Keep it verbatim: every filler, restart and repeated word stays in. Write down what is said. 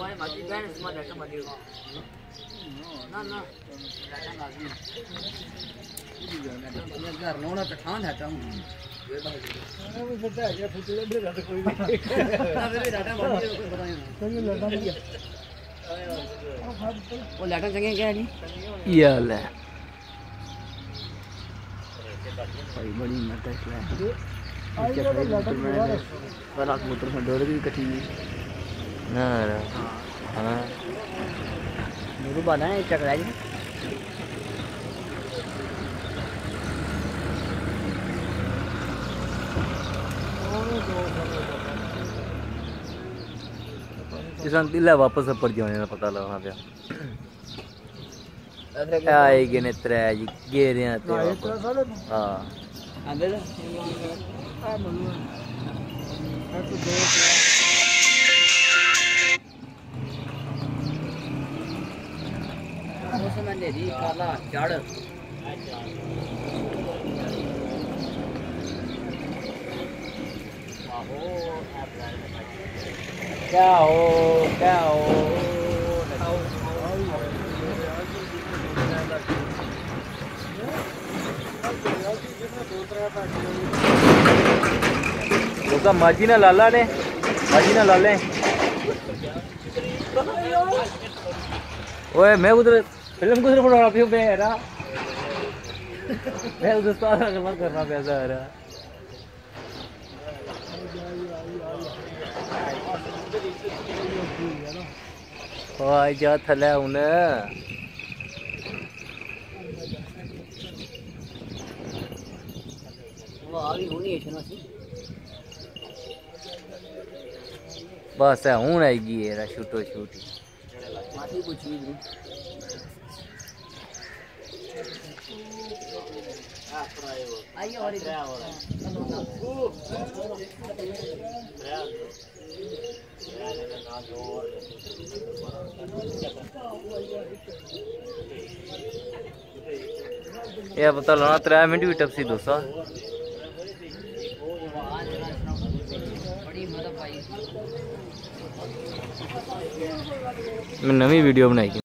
ना ना घर लोना पठान है तुम वे बाहर अरे वो सदा है फुटले दे रहा कोई भी ना मेरे डाटा बंद है बताइए चंगे लटा वो लटा चंगे क्या नहीं ये ले भाई बड़ी मत है आई तो लटा बना मोटर से डोर भी कटी ना हां मेरे बादा है चकरा जी किसान दिला वापस पड़ जाने का पता लगा पे आएगी ने त्रै जी गेरे आते हां आंदे आ मनु आ तो दो मौसम ने दी काला चढ़ क्या हो क्या हो लोका माजी ना लाला ने माजी ना लाले ओए मैं उधर फिल्म को फोटो पियो पे रहा मैं उधर सारा काम करना पैसा आ रहा ओए जा थले उन वो आ गई होनी है छना सी बस है हूं आएगी ये शूटो शूटी माथी कुछ भी नहीं आई और इधर आ रहा है ये पता लगा त्रै मिनट भी टपसी दोसा मैं नवी वीडियो बनाई।